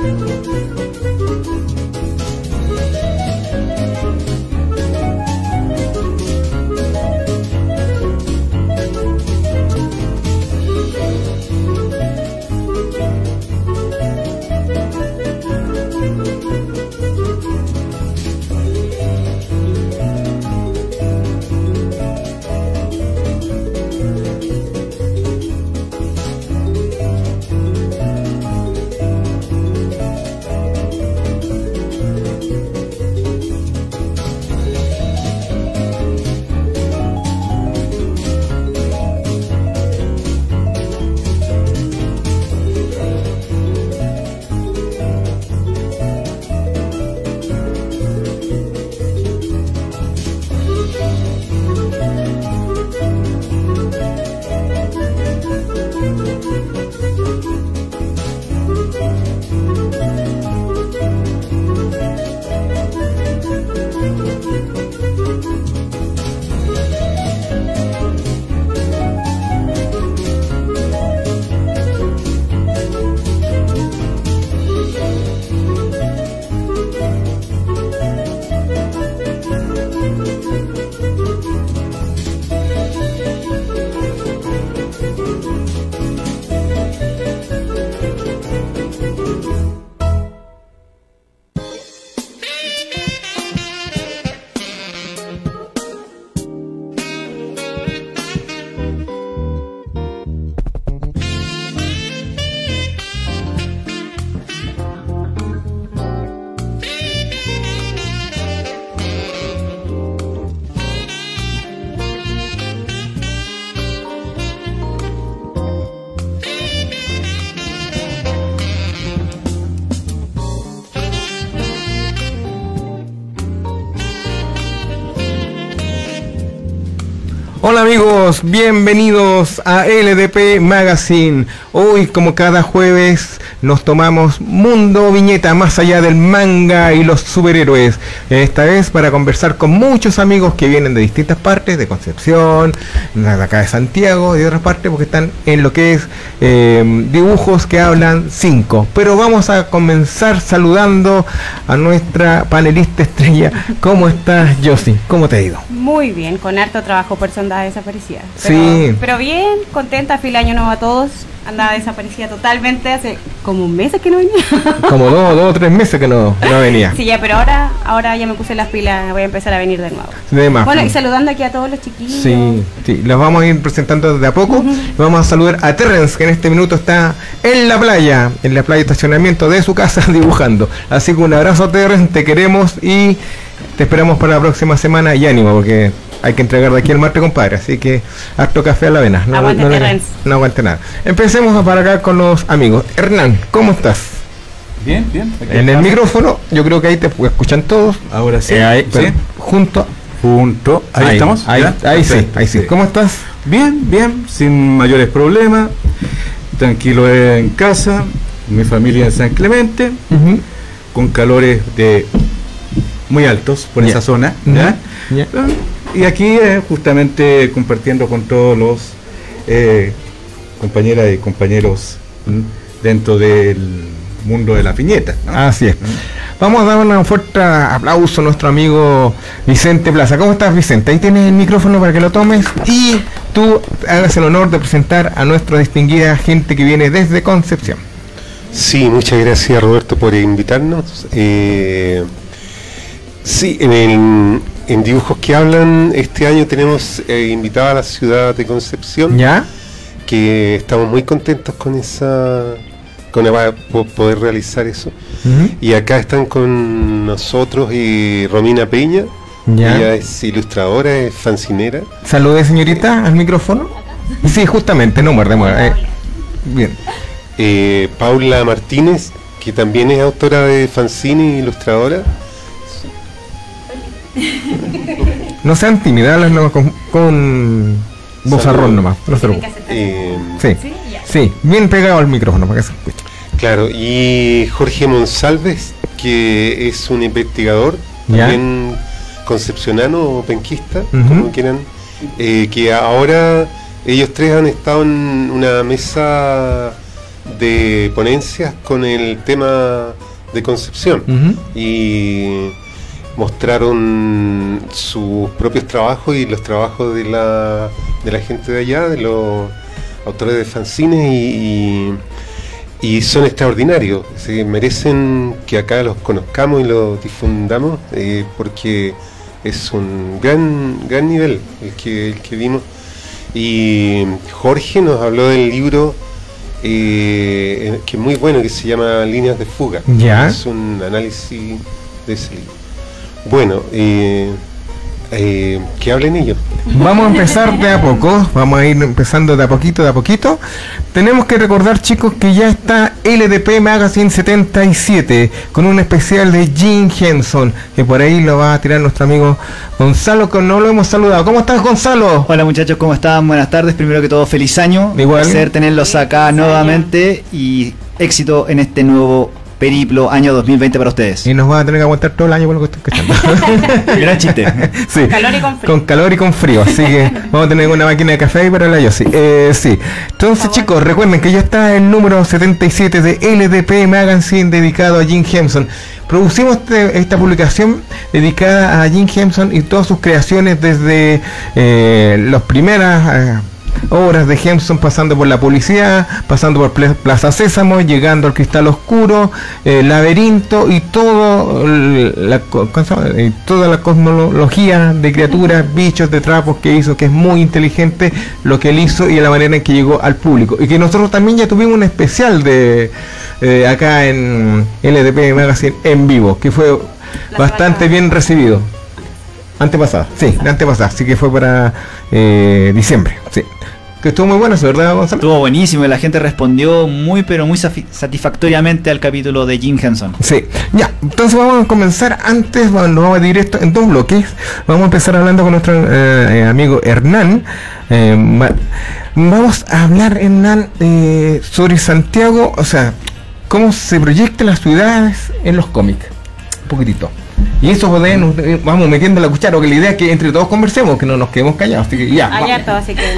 Hola amigos, bienvenidos a LDP Magazine. Hoy, como cada jueves, nos tomamos Mundo Viñeta, más allá del manga y los superhéroes. Esta vez para conversar con muchos amigos que vienen de distintas partes, de Concepción, de acá de Santiago y de otras partes, porque están en lo que es dibujos que hablan 5. Pero vamos a comenzar saludando a nuestra panelista estrella. ¿Cómo estás, Josie? ¿Cómo te ha ido? Muy bien, con harto trabajo por eso andaba desaparecida. Pero bien, contenta, feliz año nuevo a todos. Andaba desaparecida totalmente, hace como un mes que no venía. Como dos o 3 meses que no venía. Sí, ya, pero ahora ya me puse las pilas, voy a empezar a venir de nuevo. Bueno, y saludando aquí a todos los chiquillos. Sí, los vamos a ir presentando de a poco. Vamos a saludar a Terrence, que en este minuto está en la playa de estacionamiento de su casa dibujando. Así que un abrazo, Terrence, te queremos y te esperamos para la próxima semana y ánimo, porque hay que entregar de aquí al martes, compadre. Así que harto café a la avena. No aguante nada. Empecemos para acá con los amigos. Hernán, ¿cómo estás? Bien. En el micrófono, yo creo que ahí te escuchan todos. Ahora sí. Ahí, ¿sí? Junto. Ahí estamos. Ahí sí. ¿Cómo estás? Bien, sin mayores problemas. Tranquilo en casa. Mi familia en San Clemente. Con calores muy altos por esa zona. ¿Ya? Y aquí justamente compartiendo con todos los compañeras y compañeros dentro del mundo de la piñeta, ¿no? Así es. Vamos a dar un fuerte aplauso a nuestro amigo Vicente Plaza. ¿Cómo estás, Vicente? Ahí tienes el micrófono para que lo tomes y tú hagas el honor de presentar a nuestra distinguida gente que viene desde Concepción. Sí, muchas gracias, Roberto, por invitarnos. Sí, en Dibujos que Hablan, este año tenemos invitada a la ciudad de Concepción. ¿Ya? Que estamos muy contentos con poder realizar eso. Y acá están con nosotros y Romina Peña. ¿Ya? Ella es ilustradora, es fancinera. Salude, señorita, al micrófono. Sí, justamente, no muerde. Bien. Paula Martínez, que también es autora de fanzine e ilustradora. No sean tímidas, con vozarrón nomás. No se lo... Sí, bien pegado al micrófono para que se escuche. Claro, y Jorge Monsalves, que es un investigador, también concepcionano o penquista, como quieran, que ahora ellos tres han estado en una mesa de ponencias con el tema de Concepción y mostraron sus propios trabajos y los trabajos de la gente de allá, de los autores de fanzines, y son extraordinarios. Merecen que acá los conozcamos y los difundamos, porque es un gran nivel el que vimos. Y Jorge nos habló del libro que es muy bueno, que se llama Líneas de Fuga. Es un análisis de ese libro. Bueno, que hablen ellos. Vamos a empezar de a poco, vamos a ir empezando de a poquito. Tenemos que recordar, chicos, que ya está LDP Magazine 77 con un especial de Jim Henson, que por ahí lo va a tirar nuestro amigo Gonzalo, que no lo hemos saludado. ¿Cómo estás, Gonzalo? Hola, muchachos, ¿cómo están? Buenas tardes. Primero que todo, feliz año. Igual. Un placer tenerlos acá nuevamente y éxito en este nuevo periplo año 2020 para ustedes. Y nos van a tener que aguantar todo el año por lo que estoy escuchando. Gran chiste. Sí. Con calor y con frío. Con calor y con frío, así que vamos a tener una máquina de café ahí para la Yossi. Sí. Entonces, chicos, recuerden que ya está el número 77 de LDP Magazine dedicado a Jim Henson. Producimos esta publicación dedicada a Jim Henson y todas sus creaciones desde las primeras obras de Henson, pasando por La Policía, pasando por Plaza Sésamo, llegando al Cristal Oscuro, Laberinto y toda la cosmología de criaturas, bichos, de trapos que hizo, que es muy inteligente lo que él hizo y la manera en que llegó al público. Y que nosotros también ya tuvimos un especial de acá en LDP Magazine en vivo, que fue bastante bien recibido. Antepasada, así que fue para diciembre, sí. Que estuvo muy bueno, ¿verdad, Gonzalo? Estuvo buenísimo y la gente respondió muy satisfactoriamente al capítulo de Jim Henson. Sí, ya, entonces vamos a comenzar antes, vamos directo en 2 bloques. Vamos a empezar hablando con nuestro amigo Hernán. Vamos a hablar, Hernán, sobre Santiago, o sea, cómo se proyectan las ciudades en los cómics. Un poquitito. Y eso vamos metiendo la cuchara, que la idea es que entre todos conversemos, que no nos quedemos callados, así que ya. Así que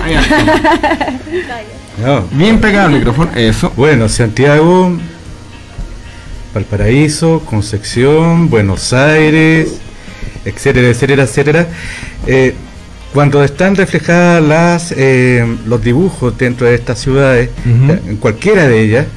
no. Bien pegado el micrófono, eso. Bueno, Santiago, Valparaíso, Concepción, Buenos Aires, etcétera. Cuando están reflejadas los dibujos dentro de estas ciudades, en cualquiera de ellas,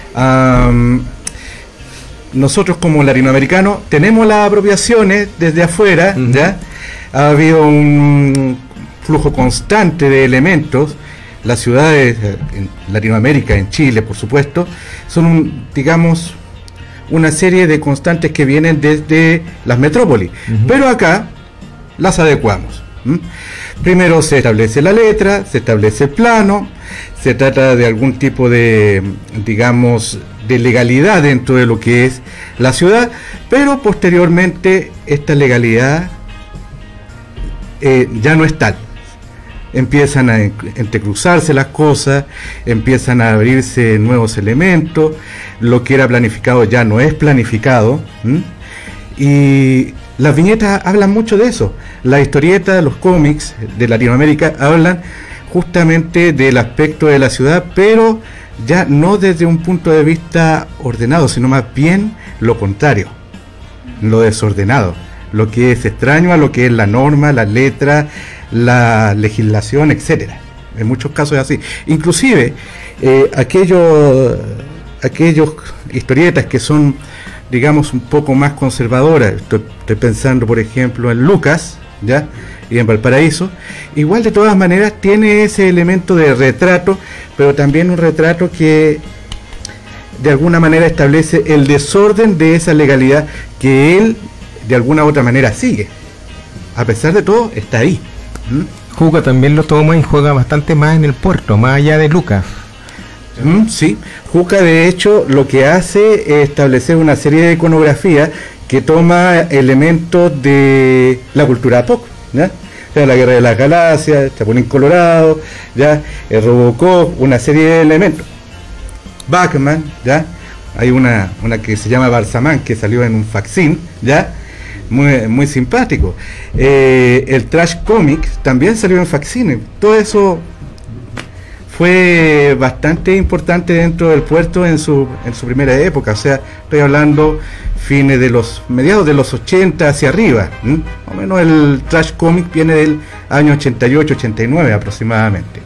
nosotros como latinoamericanos tenemos las apropiaciones desde afuera, ¿ya? Ha habido un flujo constante de elementos. Las ciudades en Latinoamérica, en Chile, por supuesto, son digamos, una serie de constantes que vienen desde las metrópolis, pero acá las adecuamos. Primero se establece la letra, se establece el plano, se trata de algún tipo de, digamos, de legalidad dentro de lo que es la ciudad, pero posteriormente esta legalidad ya no es tal. Empiezan a entrecruzarse las cosas, empiezan a abrirse nuevos elementos, lo que era planificado ya no es planificado, y las viñetas hablan mucho de eso. Las historietas, los cómics de Latinoamérica hablan justamente del aspecto de la ciudad, pero ya no desde un punto de vista ordenado, sino más bien lo contrario, lo desordenado, lo que es extraño a lo que es la norma, la letra, la legislación, etcétera. En muchos casos es así. Inclusive aquellos historietas que son, digamos, un poco más conservadoras, estoy pensando por ejemplo en Lucas, ¿ya? Y en Valparaíso, igual de todas maneras tiene ese elemento de retrato, pero también un retrato que de alguna manera establece el desorden de esa legalidad que él de alguna u otra manera sigue. A pesar de todo, está ahí. Juca también lo toma y juega bastante más en el puerto, más allá de Lucas. Sí, Juca de hecho lo que hace es establecer una serie de iconografía que toma elementos de la cultura pop, ¿ya? O sea, la Guerra de las Galaxias, Chapulín Colorado, ¿ya? El Robocop, una serie de elementos. Batman, ¿ya? Hay una que se llama Balsamán, que salió en un fanzine, ¿ya? Muy simpático. El Trash Comics también salió en fanzine. Todo eso fue bastante importante dentro del puerto en su primera época, o sea, estoy hablando mediados de los 80 hacia arriba, más o menos el Trash Comic viene del año 88, 89 aproximadamente.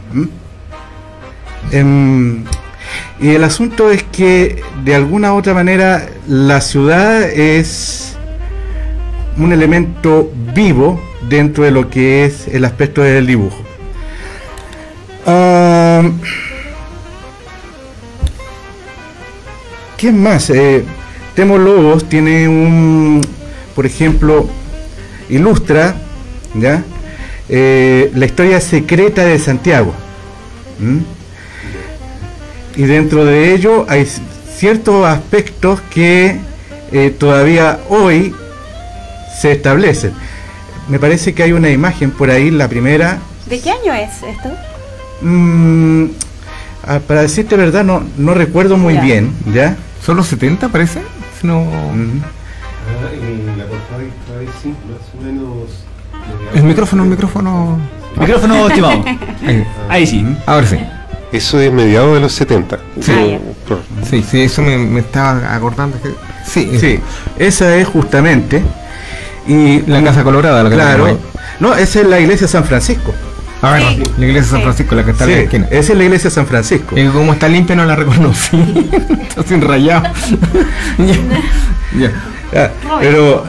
Y el asunto es que de alguna u otra manera la ciudad es un elemento vivo dentro de lo que es el aspecto del dibujo. ¿Qué más? Temo Lobos tiene por ejemplo, ilustra, ¿ya? La historia secreta de Santiago. Y dentro de ello hay ciertos aspectos que todavía hoy se establecen. Me parece que hay una imagen por ahí, la primera. ¿De qué año es esto? Para decirte verdad, no recuerdo muy bien, ¿ya? ¿Son los 70 parece? No. La portada más o menos. El micrófono. Micrófono, estimado. Ahí sí. Ahora sí. Eso es mediados de los 70. Sí, eso me estaba acordando. Sí, esa es justamente. Y la Casa Colorada, la que claro. No, esa es la iglesia de San Francisco. A ver, sí. La iglesia de San Francisco, la que está en la esquina. Esa es la iglesia de San Francisco. Y como está limpia no la reconocí. Está sin rayado. Pero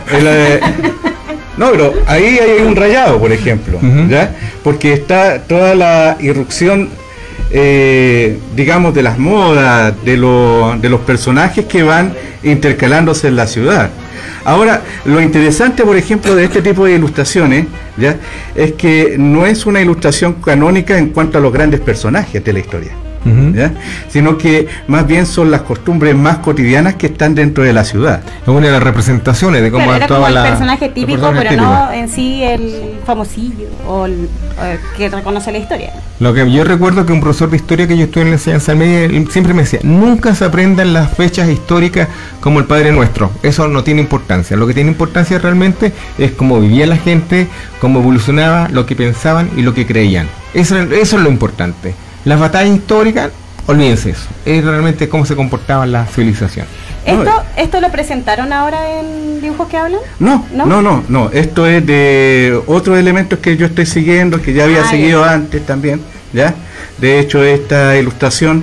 pero ahí hay un rayado, por ejemplo, ¿ya? Porque está toda la irrupción, digamos, de las modas, de los personajes que van intercalándose en la ciudad. Ahora, lo interesante, por ejemplo, de este tipo de ilustraciones, ¿ya? Es que no es una ilustración canónica en cuanto a los grandes personajes de la historia, ¿ya? Sino que más bien son las costumbres más cotidianas que están dentro de la ciudad. Es una de las representaciones de cómo actuaba el personaje típico, pero no en sí el famosillo o el que reconoce la historia. Lo que yo recuerdo que un profesor de historia que yo estuve en la enseñanza media siempre me decía: nunca se aprendan las fechas históricas como el Padre Nuestro, eso no tiene importancia. Lo que tiene importancia realmente es cómo vivía la gente, cómo evolucionaba, lo que pensaban y lo que creían. Eso es lo importante. Las batallas históricas, olvídense eso, es realmente cómo se comportaba la civilización. ¿Esto lo presentaron ahora en Dibujos que Hablan? No, esto es de otros elementos que yo estoy siguiendo, que ya había seguido antes también, ¿ya? De hecho, esta ilustración,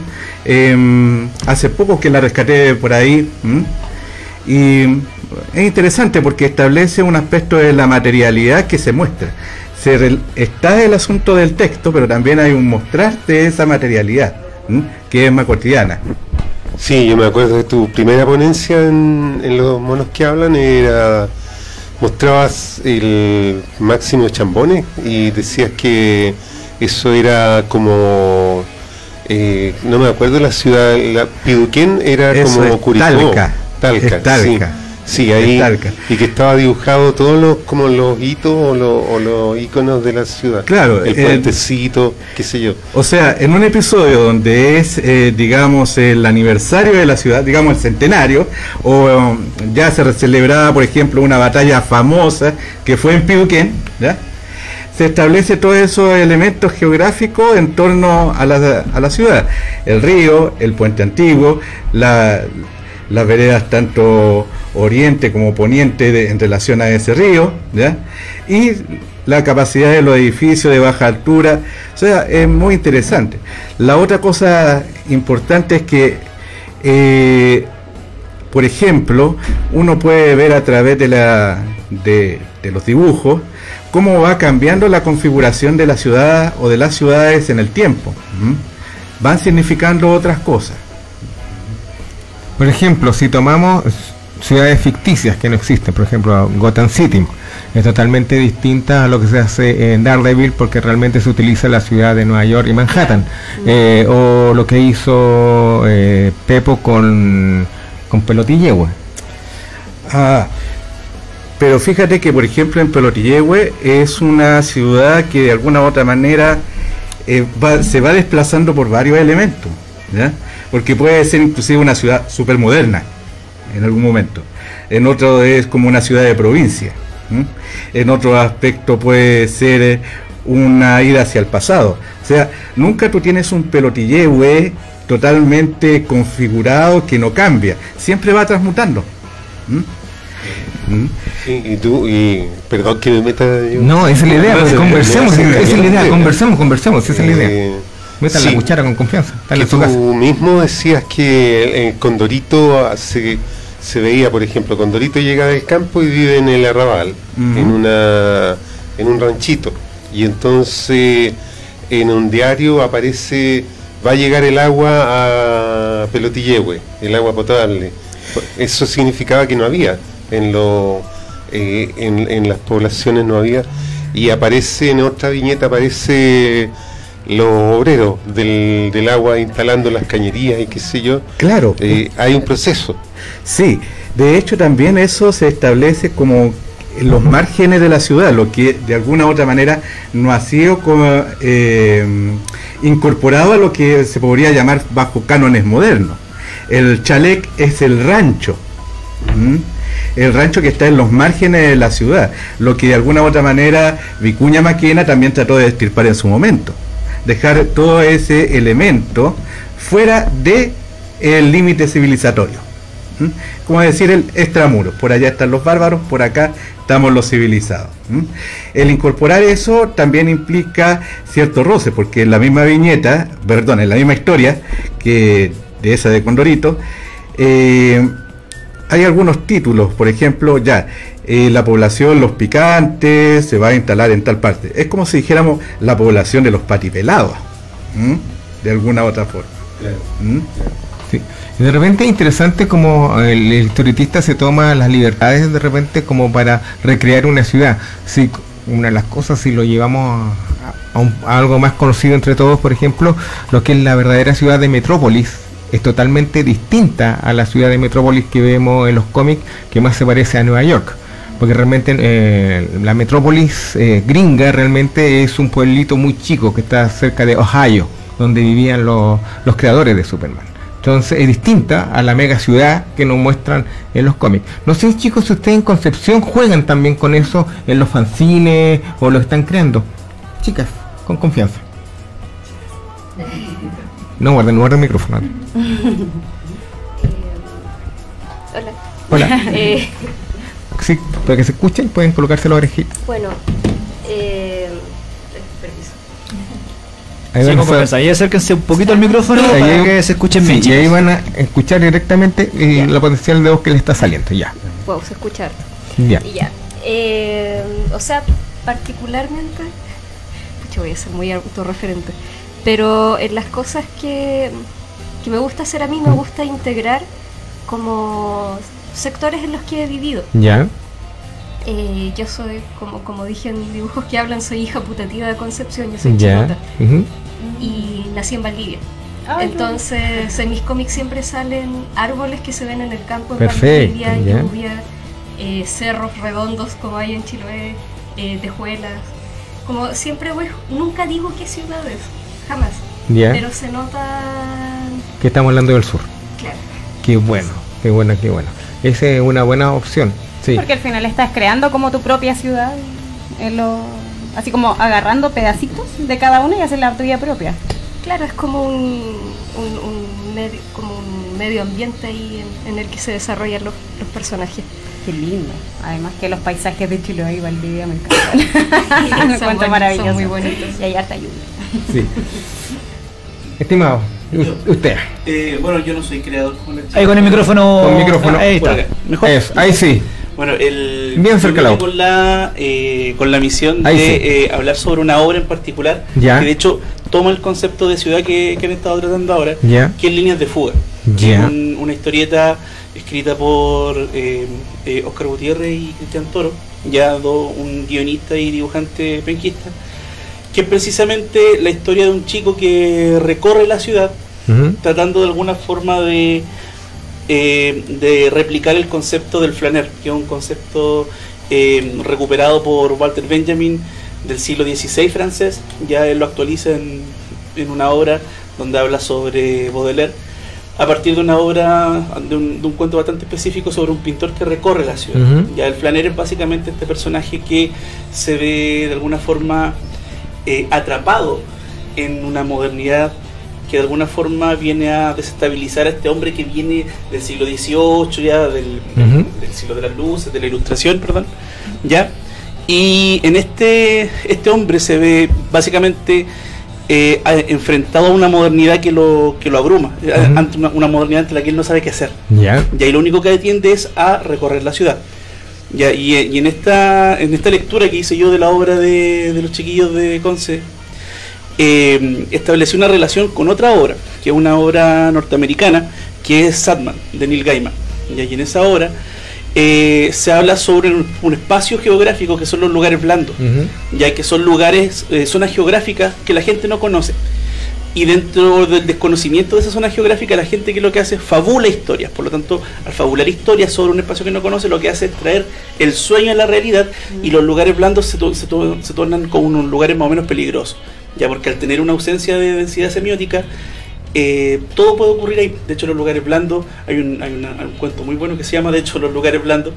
hace poco que la rescaté por ahí, y es interesante porque establece un aspecto de la materialidad que se muestra. Está el asunto del texto, pero también hay un mostrar de esa materialidad, que es más cotidiana. Sí, yo me acuerdo de tu primera ponencia en los monos que hablan, mostrabas el Máximo Chambones y decías que eso era como, no me acuerdo la ciudad, Piduquén era eso como Curicó. Talca. Sí, ahí, y que estaba dibujado todos los hitos o los iconos de la ciudad. Claro, el puentecito, qué sé yo. O sea, en un episodio donde es, digamos, el aniversario de la ciudad, digamos el centenario, o ya se celebraba, por ejemplo, una batalla famosa que fue en Piduquén, ¿ya? Se establece todos esos elementos geográficos en torno a la ciudad. El río, el puente antiguo, las veredas tanto oriente como poniente en relación a ese río, ¿ya? Y la capacidad de los edificios de baja altura, o sea, es muy interesante. La otra cosa importante es que, por ejemplo, uno puede ver a través de los dibujos cómo va cambiando la configuración de la ciudad o de las ciudades en el tiempo. Van significando otras cosas. Por ejemplo, si tomamos ciudades ficticias que no existen, por ejemplo Gotham City es totalmente distinta a lo que se hace en Daredevil, porque realmente se utiliza la ciudad de Nueva York y Manhattan, o lo que hizo Pepo con Pelotillehue. Pero fíjate que, por ejemplo, en Pelotillehue es una ciudad que de alguna u otra manera se va desplazando por varios elementos, ¿ya? Porque puede ser inclusive una ciudad súper moderna en algún momento, en otro es como una ciudad de provincia, en otro aspecto puede ser una ida hacia el pasado. O sea, nunca tú tienes un pelotillehue totalmente configurado que no cambia, siempre va transmutando. Sí, y perdón que me meta yo. No, esa es la idea, conversemos, esa es la idea, conversemos, esa es la idea. Metan la cuchara con confianza. Que tú mismo decías que Condorito se veía, por ejemplo, Condorito llega del campo y vive en el arrabal, en un ranchito, y entonces en un diario aparece, va a llegar el agua a Pelotillehue, el agua potable. Eso significaba que no había en las poblaciones, no había, y aparece en otra viñeta, aparece los obreros del agua instalando las cañerías y qué sé yo. Claro. Hay un proceso. Sí, de hecho también eso se establece como en los márgenes de la ciudad, lo que de alguna u otra manera no ha sido como, incorporado a lo que se podría llamar bajo cánones modernos. El chalet es el rancho. El rancho que está en los márgenes de la ciudad, lo que de alguna u otra manera Vicuña Maquena también trató de extirpar en su momento, dejar todo ese elemento fuera de el límite civilizatorio, como decir el extramuros, por allá están los bárbaros, por acá estamos los civilizados. El incorporar eso también implica cierto roce, porque en la misma viñeta, perdón, en la misma historia que de esa de Condorito, hay algunos títulos, por ejemplo, la población Los Picantes se va a instalar en tal parte. Es como si dijéramos la población de los patipelados, de alguna u otra forma. Sí. Y de repente es interesante como el historietista se toma las libertades de repente como para recrear una ciudad. Sí, una de las cosas, si lo llevamos a algo más conocido entre todos, por ejemplo, lo que es la verdadera ciudad de Metrópolis, es totalmente distinta a la ciudad de Metrópolis que vemos en los cómics, que más se parece a Nueva York, porque realmente la Metrópolis gringa realmente es un pueblito muy chico que está cerca de Ohio, donde vivían los creadores de Superman. Entonces es distinta a la mega ciudad que nos muestran en los cómics. No sé, chicos, si ustedes en Concepción juegan también con eso en los fanzines o lo están creando. Chicas, con confianza. No guarden el micrófono. Hola. Sí, para que se escuchen pueden colocarse la orejita. Bueno, permiso. Ahí acérquense un poquito al micrófono para que se escuchen bien. Y ahí van a escuchar directamente la potencial de voz que le está saliendo. Ya. Puedo escuchar. Ya. Ya. O sea, particularmente, voy a ser muy autorreferente, pero en las cosas que me gusta hacer a mí, me gusta integrar como sectores en los que he vivido. Ya. Yo soy, como dije en Dibujos que Hablan, soy hija putativa de Concepción, yo soy chilota. Y nací en Valdivia. Entonces en mis cómics siempre salen árboles que se ven en el campo en Valdivia, lluvia, cerros redondos como hay en Chiloé, tejuelas. Como siempre voy, nunca digo qué ciudades, jamás. Pero se nota que estamos hablando del sur. Claro. Qué bueno. Esa es una buena opción. Sí. Porque al final estás creando como tu propia ciudad, así como agarrando pedacitos de cada una y hacer la tuya propia. Claro, es como un medio ambiente ahí en el que se desarrollan los personajes. Qué lindo. Además que los paisajes de Chiloé y Valdivia me encantan. Me encuentro maravilloso. Son muy bonitos. Y hay harta lluvia. Sí. Estimado, usted. Bueno, yo no soy creador. Ahí con el micrófono. Con micrófono. Ahí está. Mejor. Ahí sí. Bueno, bien cerca con la misión de hablar sobre una obra en particular, que de hecho toma el concepto de ciudad que han estado tratando ahora, que es Líneas de Fuga. Una historieta escrita por Oscar Gutiérrez y Cristian Toro, un guionista y dibujante penquista, que es precisamente la historia de un chico que recorre la ciudad, tratando de alguna forma de replicar el concepto del flaner, que es un concepto recuperado por Walter Benjamin del siglo XVI francés. Ya él lo actualiza en una obra donde habla sobre Baudelaire, a partir de una obra, de un cuento bastante específico sobre un pintor que recorre la ciudad. Ya el flaner es básicamente este personaje que se ve de alguna forma atrapado en una modernidad que de alguna forma viene a desestabilizar a este hombre que viene del siglo XVIII, ya del siglo de las luces, de la ilustración, perdón, ya. Y en este hombre se ve básicamente enfrentado a una modernidad que lo abruma, ante una modernidad ante la que él no sabe qué hacer. Y ahí lo único que atiende es a recorrer la ciudad. Ya, y en esta lectura que hice yo de la obra de los chiquillos de Conce, establecí una relación con otra obra, que es una obra norteamericana, que es Sandman, de Neil Gaiman. Y en esa obra se habla sobre un espacio geográfico que son los lugares blandos, ya que son lugares, zonas geográficas que la gente no conoce. Y dentro del desconocimiento de esa zona geográfica, la gente que lo que hace es fabula historias. Por lo tanto, al fabular historias sobre un espacio que no conoce, lo que hace es traer el sueño a la realidad, y los lugares blandos se tornan como unos lugares más o menos peligrosos. Ya, porque al tener una ausencia de densidad semiótica, todo puede ocurrir ahí. De hecho, los lugares blandos, hay un cuento muy bueno que se llama, de hecho, Los lugares blandos,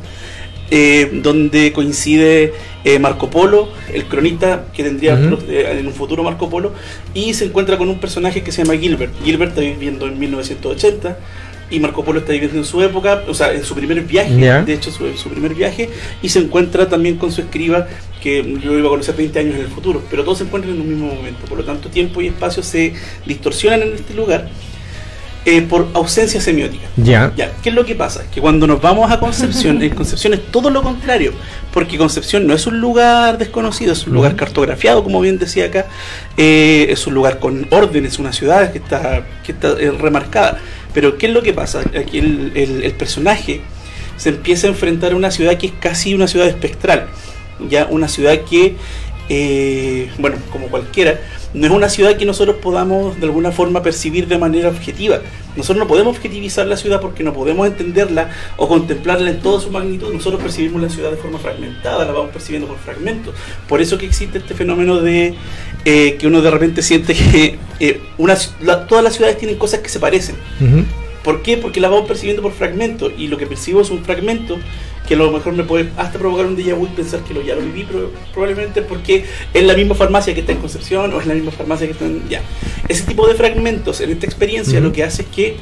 donde coincide Marco Polo, el cronista que tendría en un futuro Marco Polo, y se encuentra con un personaje que se llama Gilbert. Gilbert está viviendo en 1980 y Marco Polo está viviendo en su época, o sea, en su primer viaje, de hecho su primer viaje, y se encuentra también con su escriba, que lo iba a conocer 20 años en el futuro, pero todos se encuentran en un mismo momento. Por lo tanto, tiempo y espacio se distorsionan en este lugar por ausencia semiótica. ¿Qué es lo que pasa? Que cuando nos vamos a Concepción, en Concepción es todo lo contrario, porque Concepción no es un lugar desconocido, es un lugar cartografiado, como bien decía acá, es un lugar con orden, es una ciudad que está remarcada. Pero ¿qué es lo que pasa? Aquí el personaje se empieza a enfrentar a una ciudad que es casi una ciudad espectral, ya una ciudad que, bueno, como cualquiera, no es una ciudad que nosotros podamos de alguna forma percibir de manera objetiva. Nosotros no podemos objetivizar la ciudad porque no podemos entenderla o contemplarla en toda su magnitud. Nosotros percibimos la ciudad de forma fragmentada, la vamos percibiendo por fragmentos. Por eso que existe este fenómeno de que uno de repente siente que todas las ciudades tienen cosas que se parecen. ¿Por qué? Porque la vamos percibiendo por fragmentos, y lo que percibo es un fragmento que a lo mejor me puede hasta provocar un déjà vu y pensar que ya lo viví, pero probablemente porque es la misma farmacia que está en Concepción o es la misma farmacia que está en... Ya. Ese tipo de fragmentos en esta experiencia lo que hace es que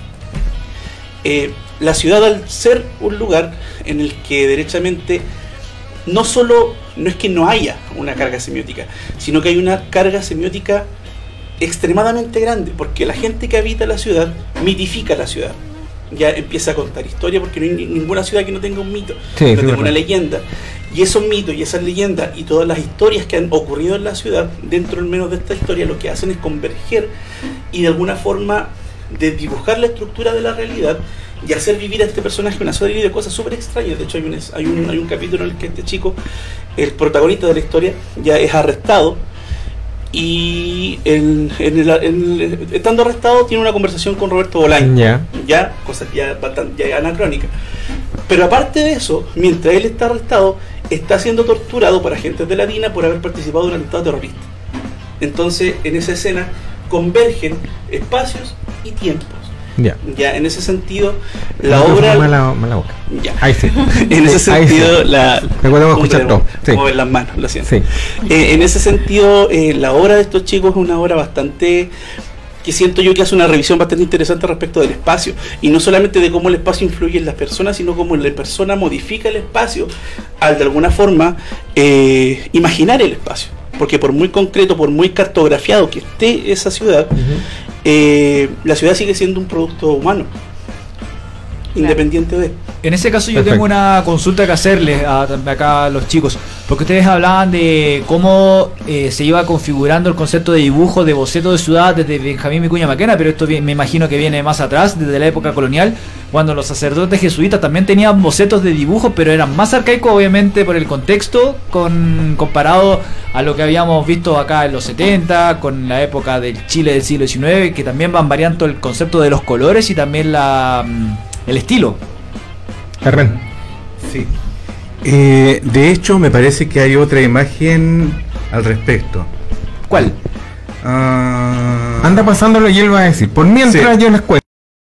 la ciudad, al ser un lugar en el que derechamente no es que no haya una carga semiótica, sino que hay una carga semiótica extremadamente grande, porque la gente que habita la ciudad mitifica la ciudad. Ya empieza a contar historia, porque no hay ninguna ciudad que no tenga un mito, no tenga una leyenda. Y esos mitos y esas leyendas y todas las historias que han ocurrido en la ciudad, dentro al menos de esta historia, lo que hacen es converger y de alguna forma desdibujar la estructura de la realidad y hacer vivir a este personaje una serie de cosas súper extrañas. De hecho, hay un capítulo en el que este chico, el protagonista de la historia, ya es arrestado, y estando arrestado tiene una conversación con Roberto Bolaño, cosa ya bastante anacrónica. Pero aparte de eso, mientras él está arrestado, está siendo torturado por agentes de la DINA por haber participado de un atentado terrorista. Entonces, en esa escena convergen espacios y tiempos. Ya, en ese sentido, la obra... Mala boca. Ya. Ahí sí. En ese sentido, podemos escuchar todo. Mover las manos, lo siento. En ese sentido, la obra de estos chicos es una obra bastante... que siento yo que hace una revisión bastante interesante respecto del espacio, y no solamente de cómo el espacio influye en las personas, sino cómo la persona modifica el espacio al de alguna forma imaginar el espacio, porque por muy concreto, por muy cartografiado que esté esa ciudad, la ciudad sigue siendo un producto humano, independiente de... En ese caso yo tengo una consulta que hacerles acá a los chicos, porque ustedes hablaban de cómo se iba configurando el concepto de dibujo, de boceto de ciudad desde Benjamín Vicuña Maquena, pero esto me imagino que viene más atrás, desde la época colonial, cuando los sacerdotes jesuitas también tenían bocetos de dibujo, pero eran más arcaicos obviamente por el contexto, comparado a lo que habíamos visto acá en los 70, con la época del Chile del siglo XIX, que también van variando el concepto de los colores y también el estilo. Hernán. Sí. De hecho, me parece que hay otra imagen al respecto. ¿Cuál? Anda pasándolo y él va a decir. Por mientras yo les cuento.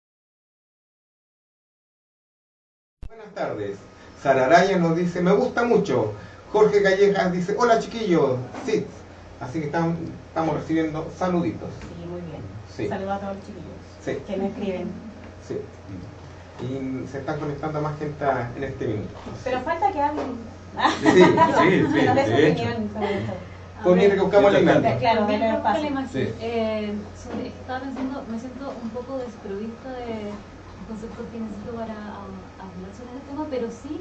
Buenas tardes. Sara Araya nos dice, me gusta mucho. Jorge Callejas dice, hola chiquillos. Sí, Así que estamos recibiendo saluditos. Sí, muy bien. Sí. Saludos a todos los chiquillos que me escriben. Sí. Y se están conectando más gente en este minuto. Pero falta que hablen. Sí. Pues mientras que buscamos la imagen. Claro, estaba pensando, me siento un poco desprovista de conceptos que necesito para hablar sobre este tema, pero sí.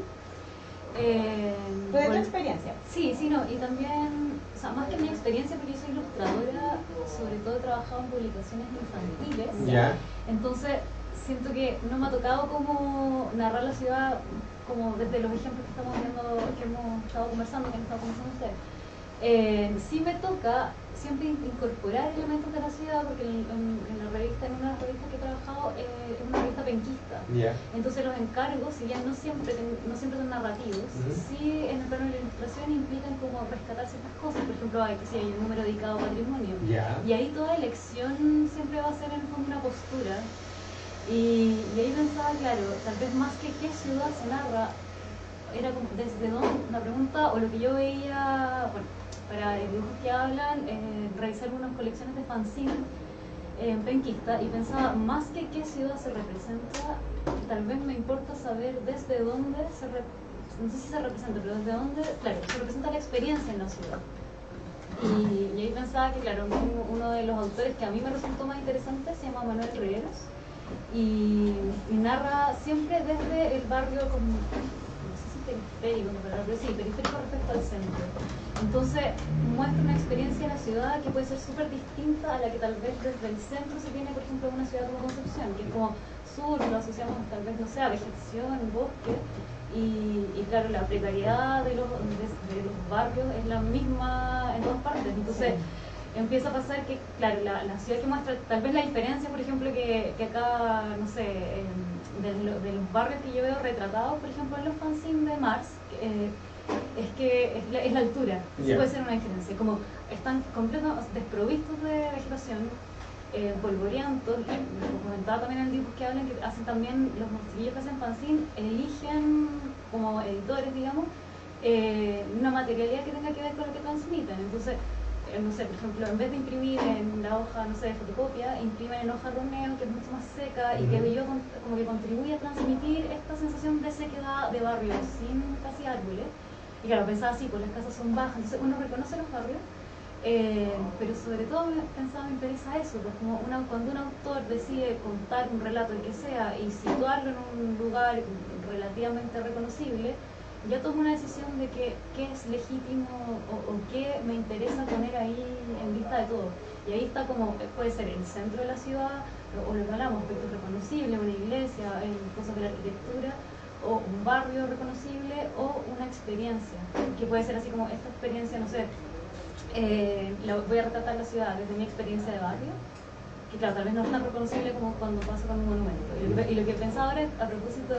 ¿De tu experiencia? Sí, no, y también, o sea, más que mi experiencia, porque yo soy ilustradora, sobre todo he trabajado en publicaciones infantiles. Ya. Entonces, siento que no me ha tocado como narrar la ciudad como desde los ejemplos que estamos viendo, que hemos estado conversando, que han estado conversando ustedes. Sí me toca siempre incorporar elementos de la ciudad, porque en una de las revistas que he trabajado es una revista penquista. Entonces los encargos, si bien no siempre son narrativos, sí en el plano de la ilustración implican como rescatar ciertas cosas. Por ejemplo, hay un número dedicado a patrimonio. Y ahí toda elección siempre va a ser en el fondo una postura. Y ahí pensaba, claro, tal vez más que qué ciudad se narra, era como desde dónde, una pregunta, o lo que yo veía, bueno, para dibujos que hablan, revisar unas colecciones de fanzine penquista, y pensaba, más que qué ciudad se representa, tal vez me importa saber desde dónde no sé si se representa, pero desde dónde, claro, se representa la experiencia en la ciudad. Y ahí pensaba que, claro, uno de los autores que a mí me resultó más interesante se llama Manuel Riveros, y narra siempre desde el barrio como, no sé si periférico, pero sí, periférico respecto al centro. Entonces muestra una experiencia en la ciudad que puede ser súper distinta a la que tal vez desde el centro se tiene, por ejemplo, una ciudad como Concepción, que es como sur, lo asociamos tal vez, no sé, a vegetación, bosque, y claro, la precariedad de los barrios es la misma en todas partes. Entonces empieza a pasar que, claro, la ciudad que muestra, tal vez la diferencia, por ejemplo, que acá, no sé, de los barrios que yo veo retratados, por ejemplo, en los fanzines de Mars, es que es la altura. Eso puede ser una diferencia. Como están completamente desprovistos de vegetación, polvorientos, como comentaba también en el dibujo que hablan, que hacen también, los chiquillos que hacen fanzine, eligen como editores, digamos, una materialidad que tenga que ver con lo que transmiten. Entonces, no sé, por ejemplo, en vez de imprimir en la hoja, no sé, de fotocopia, imprimen en hoja romeo, que es mucho más seca y que yo como que contribuye a transmitir esta sensación de sequedad de barrio, sin casi árboles. Y claro, pensaba así, pues las casas son bajas, entonces uno reconoce los barrios, pero sobre todo me interesa eso, pues como cuando un autor decide contar un relato, el que sea, y situarlo en un lugar relativamente reconocible, ya tomo una decisión de qué es legítimo o qué me interesa poner ahí en vista de todo. Y ahí está como, puede ser el centro de la ciudad, o lo que hablamos, aspectos reconocibles, una iglesia, cosas de la arquitectura, o un barrio reconocible, o una experiencia, que puede ser así como esta experiencia, no sé, voy a retratar la ciudad desde mi experiencia de barrio, que claro, tal vez no es tan reconocible como cuando pasa con un monumento. Y lo que pensaba ahora, a propósito,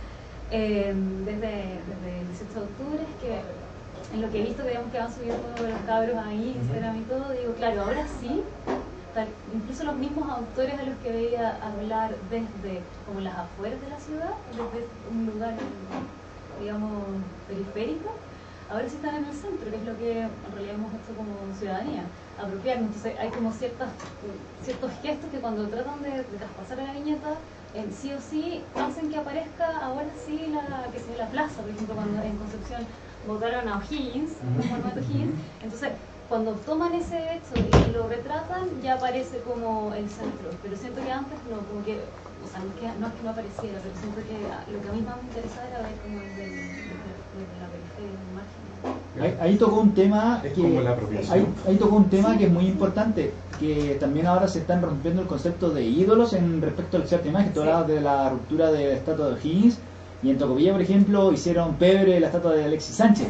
desde el 18 de octubre, es que en lo que he visto, digamos, que van subiendo los cabros ahí, Instagram y todo, digo, claro, ahora sí, incluso los mismos autores a los que veía hablar desde como las afueras de la ciudad, desde un lugar, digamos, periférico, ahora sí están en el centro, que es lo que en realidad hemos hecho como ciudadanía, apropiarnos. Entonces hay como ciertos gestos que cuando tratan de traspasar a la viñeta, sí o sí hacen que aparezca ahora sí la plaza. Por ejemplo, cuando en Concepción votaron a O'Higgins, el monumento O'Higgins, entonces cuando toman ese hecho y lo retratan, ya aparece como el centro. Pero siento que antes no, como que, o sea, no es que no apareciera, pero siento que lo que a mí más me interesaba era ver como desde la periferia, el margen. Ahí tocó un tema ahí tocó un tema que es muy importante, que también ahora se están rompiendo el concepto de ídolos en respecto al cierta imagen. Tú hablabas de la ruptura de la estatua de O'Higgins, y en Tocopilla, por ejemplo, hicieron pebre la estatua de Alexis Sánchez.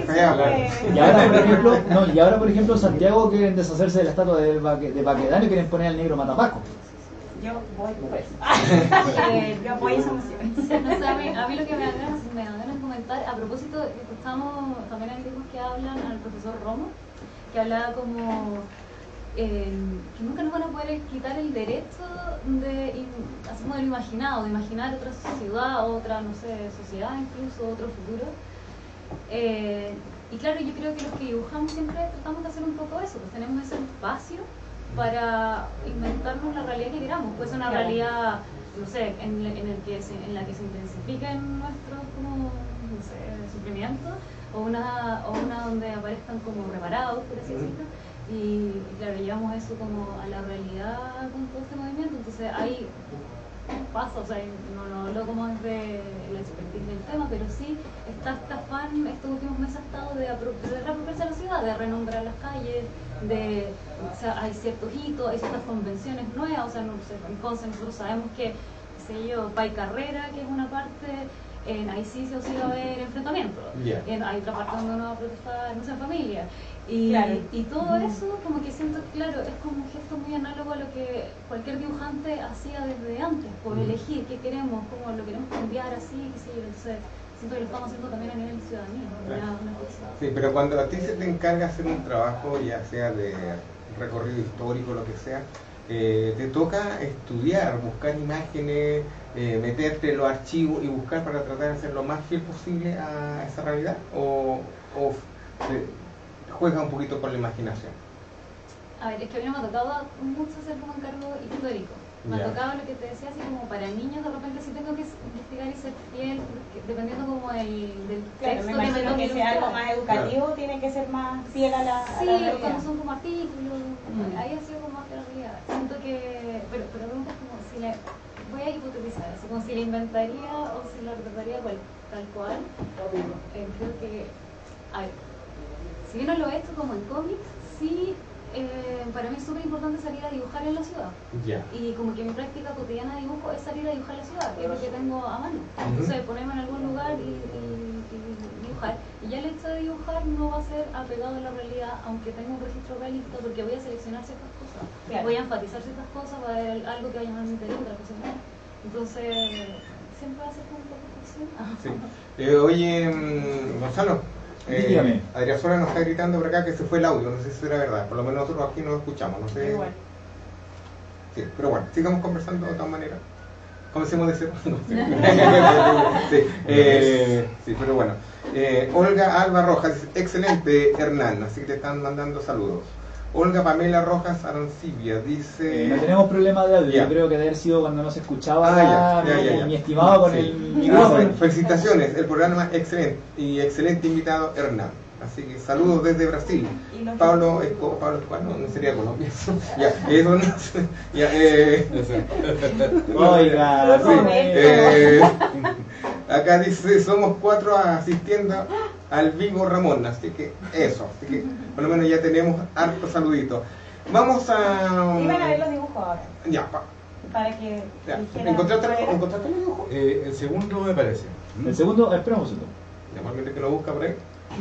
Y ahora, por ejemplo, Santiago quieren deshacerse de la estatua de Baquedano y quieren poner al negro Matapaco. Yo voy por eso. Yo apoyo esa moción. No sé, a mí lo que me da ganas comentar, a propósito, escuchamos también en libros que hablan al profesor Romo, que hablaba como que nunca nos van a poder quitar el derecho de, así como de lo imaginado, de imaginar otra ciudad, otra, no sé, sociedad, incluso otro futuro. Y claro, yo creo que los que dibujamos siempre tratamos de hacer un poco eso, pues tenemos ese espacio para inventarnos la realidad que queramos. Puede ser una realidad, no sé, en la que se intensifiquen nuestros como, no sé, sufrimientos, o una donde aparezcan como reparados, por así decirlo. Y claro, llevamos eso como a la realidad con todo este movimiento. Entonces hay pasa, o sea, no hablo como desde la expertise del tema, pero sí está este afán, estos últimos meses ha estado de reapropiarse la ciudad, de renombrar las calles, o sea, hay ciertos hitos, hay ciertas convenciones nuevas, o sea, no sé, en Conce nosotros sabemos que, qué sé yo, Pai Carrera, que es una parte, ahí sí va a haber enfrentamientos, hay otra parte donde uno va a protestar, no sé, en familia. Y todo eso, como que siento que, claro, es como un gesto muy análogo a lo que cualquier dibujante hacía desde antes, por elegir qué queremos, cómo lo queremos cambiar, así, qué sé yo. Entonces, siento que lo estamos haciendo también a nivel de ciudadanía. Sí, pero cuando a ti se te encarga hacer un trabajo, ya sea de recorrido histórico, lo que sea, te toca estudiar, buscar imágenes, meterte en los archivos y buscar para tratar de ser lo más fiel posible a esa realidad, o juega un poquito con la imaginación. A ver, es que a mí no me ha tocado mucho hacer como encargo histórico. Me ha tocado lo que te decía, así como para niños, de repente sí tengo que investigar y ser fiel, dependiendo como del texto. Me imagino que sea algo más educativo, tiene que ser más fiel a la realidad. Cuando son como artículos, ahí ha sido como más de la realidad. Siento que, pero preguntas como si la, voy a hipotetizar, así como si la inventaría o si la retrataría tal cual. Creo que, a ver, si bien no lo he hecho como en cómics, sí, para mí es súper importante salir a dibujar en la ciudad. Y como que mi práctica cotidiana de dibujo es salir a dibujar en la ciudad, que es lo que tengo a mano. Entonces, ponerme en algún lugar y dibujar. Y ya el hecho de dibujar no va a ser apegado a la realidad, aunque tenga un registro realista, porque voy a seleccionar ciertas cosas. Voy a enfatizar ciertas cosas, va a haber algo que va a llamar mi interés, otra cosa no. Entonces, siempre va a ser como un poco de oye, Gonzalo. Adrián Sola nos está gritando por acá que se fue el audio, no sé si será verdad, por lo menos nosotros aquí no lo escuchamos, no sé. Igual. Sí, pero bueno, sigamos conversando de todas maneras. Comencemos de cero. Sí, pero bueno. Olga Alba Rojas, excelente Hernán, así que te están mandando saludos. Olga Pamela Rojas Arancibia dice... no tenemos problema de audio, yo creo que debe haber sido cuando no se escuchaba mi estimado con el micrófono. Felicitaciones, el programa excelente y excelente invitado Hernán. Así que saludos desde Brasil. Pablo Escobar, no sería Colombia. Eso no sé. Oiga, acá dice, somos 4 asistiendo al vivo Ramón, así que eso, así que por lo menos ya tenemos harto saludito. Vamos a... Iban a ver los dibujos ahora. Para que... ¿Encontraste los dibujos? El segundo me parece. El segundo, esperamos un segundo. Normalmente que lo busca por ahí.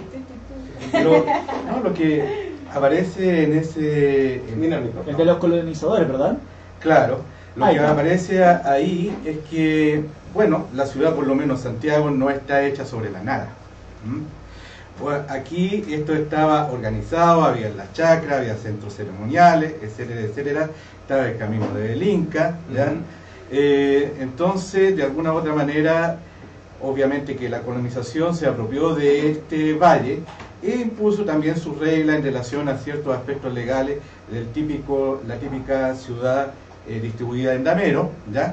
Lo que aparece en ese... el de los colonizadores, ¿verdad? Claro. Lo que aparece ahí es que, bueno, la ciudad, por lo menos Santiago, no está hecha sobre la nada. Pues aquí esto estaba organizado, había las chacras, había centros ceremoniales, etcétera, etcétera. Estaba el camino del Inca, ¿ya? Entonces, de alguna u otra manera, obviamente que la colonización se apropió de este valle e impuso también sus reglas en relación a ciertos aspectos legales la típica ciudad distribuida en damero, ¿ya?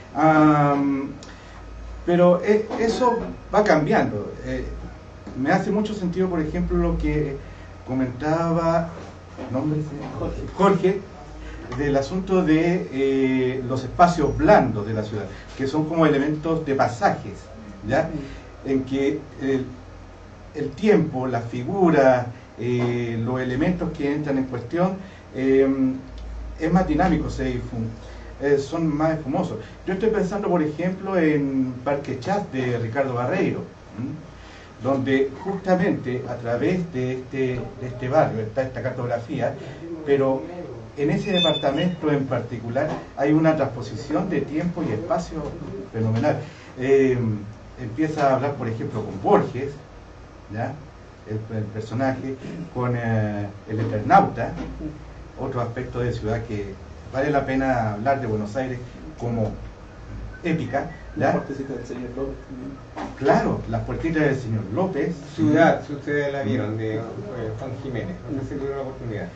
Pero eso va cambiando. Me hace mucho sentido, por ejemplo, lo que comentaba Jorge, del asunto de los espacios blandos de la ciudad, que son como elementos de pasajes, ¿ya? En que el tiempo, las figuras, los elementos que entran en cuestión, es más dinámico, son más esfumosos. Yo estoy pensando, por ejemplo, en Parque Chas de Ricardo Barreiro, donde justamente a través de este barrio está esta cartografía, pero en ese departamento en particular hay una transposición de tiempo y espacio fenomenal. Empieza a hablar, por ejemplo, con Borges, ¿ya? El personaje, con el Eternauta, otro aspecto de ciudad que vale la pena hablar de Buenos Aires como épica, Las puertecitas del señor López. Claro, las puertitas del señor López. Ciudad, si ustedes la vieron, de Juan Jiménez, no sé si tuvieron la oportunidad.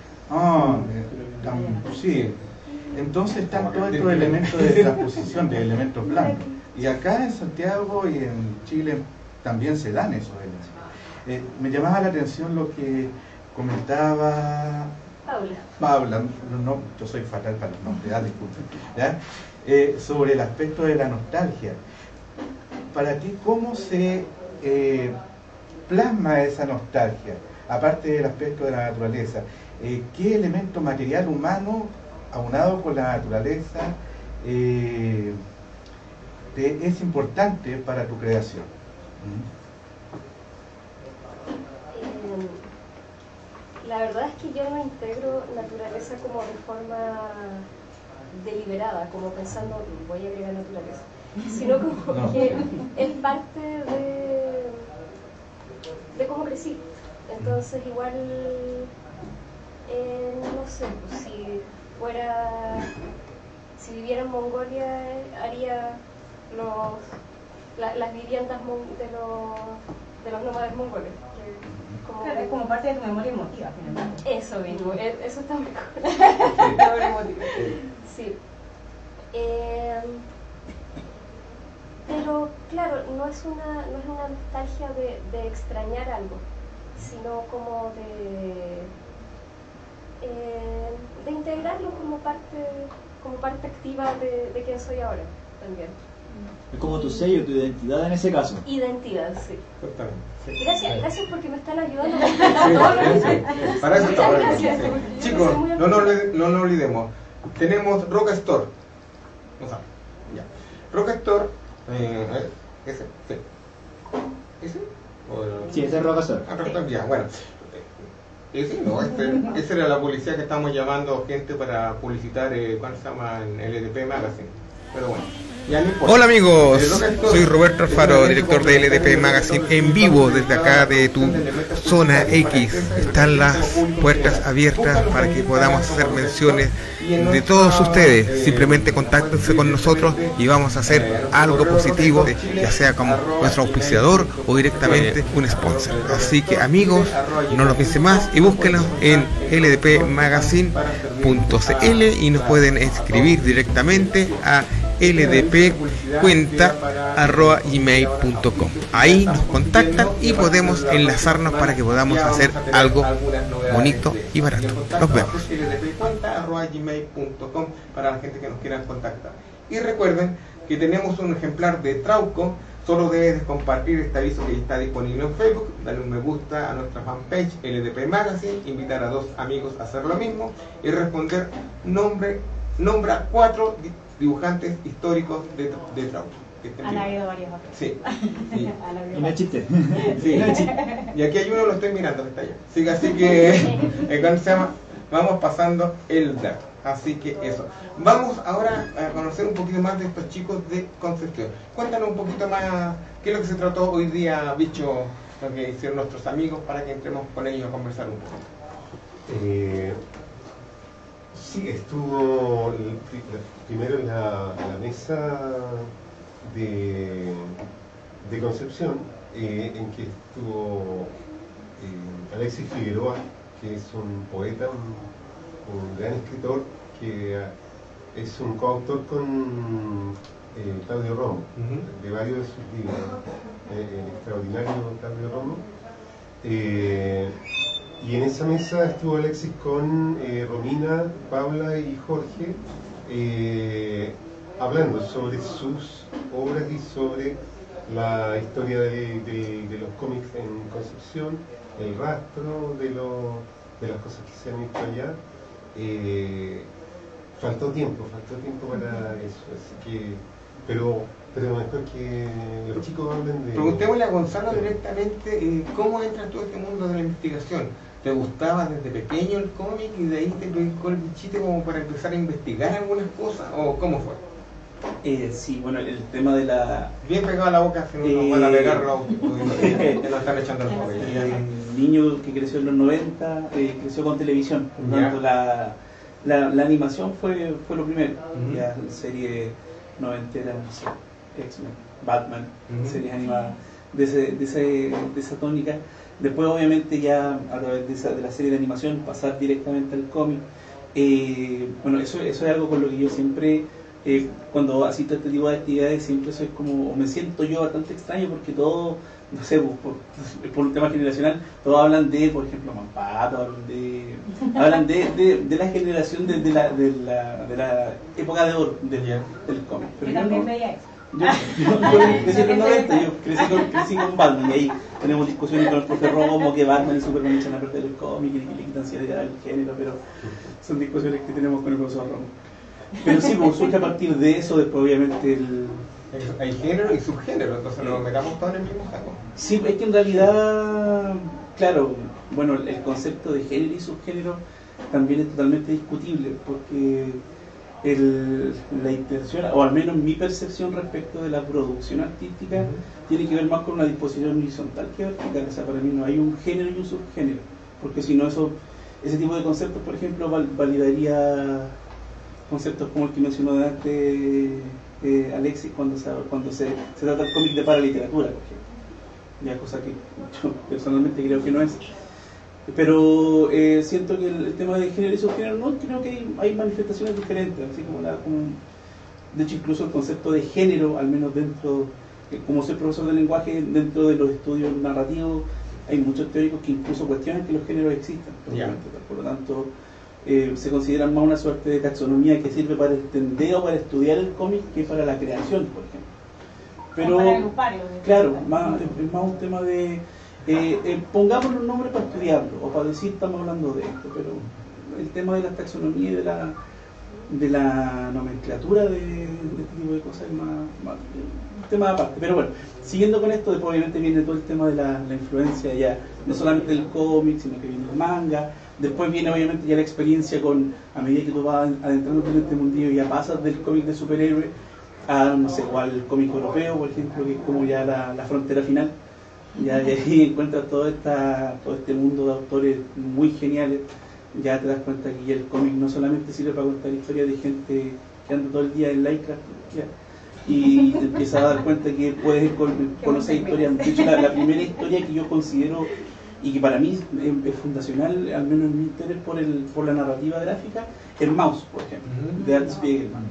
Sí. Entonces están todos estos elementos de transposición, de elementos blancos. Y acá en Santiago y en Chile también se dan esos elementos. Me llamaba la atención lo que comentaba Paula, no, yo soy fatal para los nombres, disculpen, ¿ya? Sobre el aspecto de la nostalgia. Para ti, ¿cómo se plasma esa nostalgia? Aparte del aspecto de la naturaleza, ¿qué elemento material humano, aunado con la naturaleza, es importante para tu creación? La verdad es que yo no integro naturaleza como de forma deliberada, como pensando, voy a agregar naturaleza, sino como que es parte de cómo crecí. Entonces igual, no sé, pues si viviera en Mongolia, haría las viviendas de los nómades mongoles. Claro, es como parte de tu memoria emotiva, finalmente. Eso mismo, eso está mejor. Memoria emotiva. Sí. Pero claro, no es una nostalgia de extrañar algo, sino como de integrarlo como parte activa de quien soy ahora también. Es como tu sello, tu identidad en ese caso. Identidad, sí. Totalmente. Gracias porque me están ayudando. Para eso estamos. Gracias. Chicos, no nos olvidemos. Tenemos Rock Store. No saben. Ya. Rock Store. Ese. Sí. ¿Ese? Sí, ese es Rock Store. Ya, bueno. Esa era la publicidad que estamos llamando gente para publicitar, ¿cuál se llama? En LDP Magazine. Pero bueno. Hola amigos, soy Roberto Alfaro, director de LDP Magazine, en vivo desde acá de tu zona X. Están las puertas abiertas para que podamos hacer menciones de todos ustedes. Simplemente contáctense con nosotros y vamos a hacer algo positivo, ya sea como nuestro auspiciador o directamente un sponsor. Así que amigos, no lo piensen más y búsquenos en ldpmagazine.cl y nos pueden escribir directamente a ldpcuenta@gmail.com. Ahí nos contactan y podemos enlazarnos para que podamos hacer algo bonito y barato. Nos vemos. ldpcuenta@gmail.com para la gente que nos quiera contactar. Y recuerden que tenemos un ejemplar de Trauco. Solo debes compartir este aviso que está disponible en Facebook, darle un me gusta a nuestra fanpage LDP Magazine, invitar a 2 amigos a hacer lo mismo y responder nombra 4 dibujantes históricos de Trauco. Han habido varios otros. Sí. Y no es chiste. Sí. Y aquí hay uno, lo estoy mirando, que está allá. Sí, así que, ¿cómo se llama? Vamos pasando el dato. Así que eso. Vamos ahora a conocer un poquito más de estos chicos de Concepción. Cuéntanos un poquito más qué es lo que se trató hoy día, Bicho, lo que hicieron nuestros amigos, para que entremos con ellos a conversar un poco. Sí, estuvo primero en la mesa de Concepción, en que estuvo Alexis Figueroa, que es un poeta, un gran escritor, que es un coautor con Claudio Romo, de varios de sus libros, el extraordinario Claudio Romo. Y en esa mesa estuvo Alexis con Romina, Paula y Jorge, hablando sobre sus obras y sobre la historia de los cómics en Concepción, el rastro de las cosas que se han hecho allá. Faltó tiempo para eso, así que, pero mejor que los chicos hablen de... Preguntémosle a Gonzalo directamente cómo entras tú a este mundo de la investigación. ¿Te gustaba desde pequeño el cómic y de ahí te picó el bichito como para empezar a investigar algunas cosas? ¿O cómo fue? Sí, bueno, el tema de la... Bien pegado a la boca, si no nos van a pegarlo, nos están echando el móvil. El niño que creció en los 90, creció con televisión, por tanto la animación fue lo primero, ya la serie noventera, no sé, X-Men, Batman, series animadas de esa tónica. Después obviamente ya a través de la serie de animación pasar directamente al cómic. Bueno, eso es algo con lo que yo siempre, cuando asisto a este tipo de actividades, siempre soy como, o me siento yo bastante extraño porque todo, no sé, por un tema generacional, todos hablan de, por ejemplo, Mampato, hablan de la generación de la época de oro del cómic. Pero yo también veía eso. Yo crecí en los 90, yo crecí con Batman, y ahí tenemos discusiones con el profe Romo, que Batman y Superman echan a perder el cómic y le quitan seriedad al género, pero son discusiones que tenemos con el profesor Romo. Pero sí, pues surge a partir de eso, después obviamente hay género y subgénero, entonces nos metamos todos en el mismo saco. Sí, es que en realidad, claro, bueno, el concepto de género y subgénero también es totalmente discutible, porque la intención, o al menos mi percepción respecto de la producción artística, tiene que ver más con una disposición horizontal que vertical. O sea, para mí no hay un género y un subgénero, porque si no ese tipo de conceptos, por ejemplo, validaría conceptos como el que mencionó antes Alexis cuando se trata el cómic de paraliteratura, por ejemplo, ya cosa que yo personalmente creo que no es. Pero siento que el tema de género y subgénero, no, creo que hay manifestaciones diferentes, así como de hecho incluso el concepto de género, al menos dentro, como soy profesor de lenguaje, dentro de los estudios narrativos, hay muchos teóricos que incluso cuestionan que los géneros existan, por lo tanto se consideran más una suerte de taxonomía que sirve para entender o para estudiar el cómic que para la creación, por ejemplo. Pero para el usuario, claro, es más un tema de pongámosle un nombre para estudiarlo o para decir estamos hablando de esto, pero el tema de la taxonomía y de la nomenclatura de este tipo de cosas es más un tema aparte. Pero bueno, siguiendo con esto, después obviamente viene todo el tema de la influencia ya, no solamente del cómic, sino que viene el manga. Después viene obviamente ya la experiencia a medida que tú vas adentrándote en este mundillo, ya pasas del cómic de superhéroe a, no sé, o al cómic europeo, por ejemplo, que es como ya la frontera final. Ya ahí encuentras todo este mundo de autores muy geniales. Ya te das cuenta que ya el cómic no solamente sirve para contar historias de gente que anda todo el día en Minecraft, y te empiezas a dar cuenta que puedes conocer historias. De hecho, la primera historia que yo considero y que para mí es fundacional, al menos en mi interés por la narrativa gráfica, es Maus, por ejemplo, de Art Spiegelman.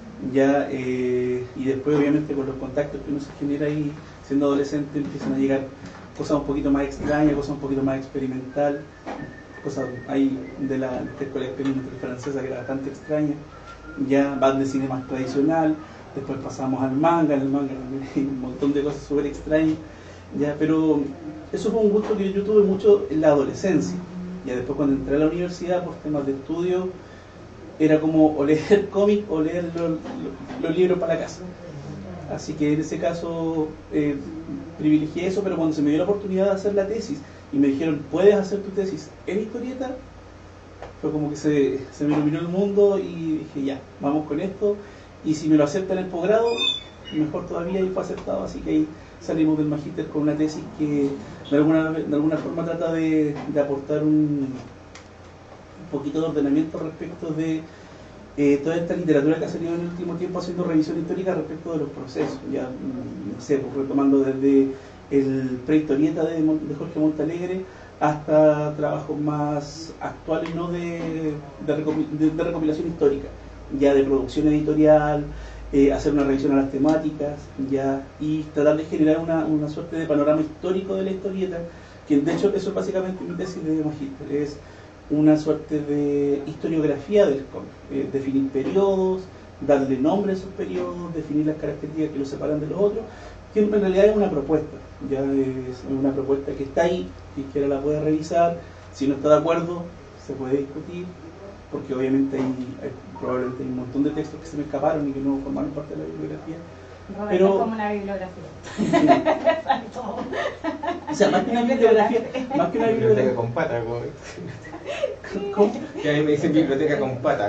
Y después obviamente con los contactos que uno se genera ahí siendo adolescente, empiezan a llegar cosas un poquito más extrañas, cosas un poquito más experimental, cosas ahí de la escuela experimental francesa que era bastante extraña. Ya van de cine más tradicional, después pasamos al manga. En el manga también hay un montón de cosas súper extrañas, pero eso fue un gusto que yo tuve mucho en la adolescencia. Ya después cuando entré a la universidad por temas de estudio, era como o leer cómic o leer los libros para la casa. Así que en ese caso privilegié eso, pero cuando se me dio la oportunidad de hacer la tesis y me dijeron, ¿puedes hacer tu tesis en historieta? Fue como que se me iluminó el mundo y dije, ya, vamos con esto. Y si me lo aceptan en el posgrado, mejor todavía, y fue aceptado. Así que ahí salimos del magíster con una tesis que de alguna forma trata de aportar un poquito de ordenamiento respecto de toda esta literatura que ha salido en el último tiempo haciendo revisión histórica respecto de los procesos, ya no sé, retomando desde el prehistorieta de Jorge Montalegre hasta trabajos más actuales, ¿no? de recopilación histórica, ya de producción editorial, hacer una revisión a las temáticas, ya, y tratar de generar una suerte de panorama histórico de la historieta, que de hecho eso es básicamente mi tesis de magíster, es una suerte de historiografía del cómic, definir periodos, darle nombre a esos periodos, definir las características que los separan de los otros, que en realidad es una propuesta, ya es una propuesta que está ahí, quien quiera la puede revisar, si no está de acuerdo se puede discutir, porque obviamente probablemente hay un montón de textos que se me escaparon y que no formaron parte de la bibliografía. Roberto, pero es como una bibliografía. O sea, más que una bibliografía, biblioteca con pata, ¿cómo? Que a mí me dicen biblioteca con pata,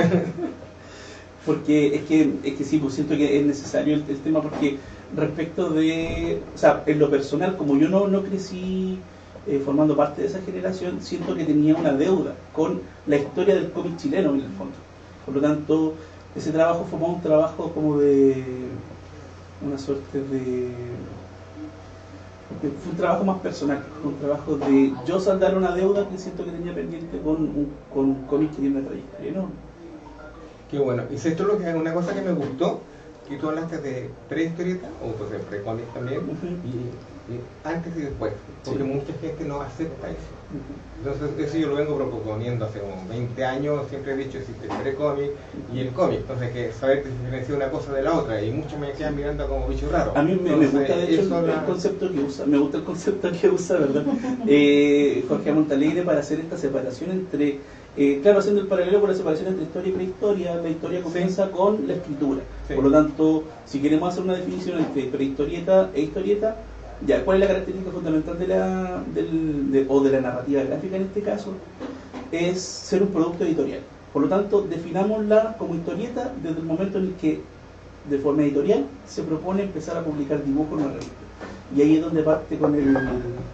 porque es que sí, pues siento que es necesario el tema, porque respecto de, o sea, en lo personal, como yo no crecí formando parte de esa generación, siento que tenía una deuda con la historia del cómic chileno en el fondo. Por lo tanto, ese trabajo fue un trabajo como de una suerte de... Fue un trabajo más personal, un trabajo de yo saldar una deuda que siento que tenía pendiente con un cómic que tiene una trayectoria enorme. Qué bueno. Y esto es lo que, una cosa que me gustó, que tú hablaste de prehistorieta, o pues de pre-cómic también, y antes y después, porque mucha gente no acepta eso. Entonces eso yo lo vengo proponiendo hace como 20 años, siempre he dicho existe el pre-cómic y el cómic, entonces hay que saber diferenciar una cosa de la otra, y muchos me quedan mirando como bicho raro. A mí me gusta de hecho el concepto que usa, me gusta el concepto que usa, ¿verdad? Jorge Montalegre, para hacer esta separación entre, claro, haciendo el paralelo con la separación entre historia y prehistoria. La historia comienza con la escritura, por lo tanto, si queremos hacer una definición entre prehistorieta e historieta, ya, ¿cuál es la característica fundamental de la narrativa gráfica en este caso? Es ser un producto editorial. Por lo tanto, definámosla como historieta desde el momento en el que, de forma editorial, se propone empezar a publicar dibujos en una revista. Y ahí es donde parte con el... de